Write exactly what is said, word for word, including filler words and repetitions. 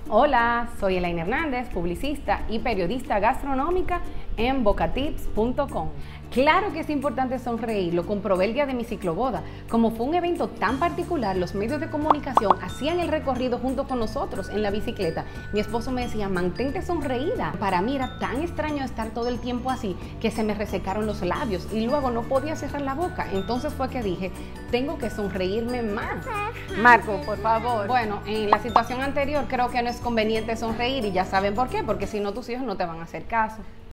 Hola, soy Elaine Hernández, publicista y periodista gastronómica en bocatips punto com. Claro que es importante sonreír, lo comprobé el día de mi cicloboda. Como fue un evento tan particular, los medios de comunicación hacían el recorrido junto con nosotros en la bicicleta. Mi esposo me decía, mantente sonreída. Para mí era tan extraño estar todo el tiempo así que se me resecaron los labios y luego no podía cerrar la boca. Entonces fue que dije, tengo que sonreírme más. Marco, por favor. Bueno, en la situación anterior creo que no es conveniente sonreír y ya saben por qué, porque si no tus hijos no te van a hacer caso.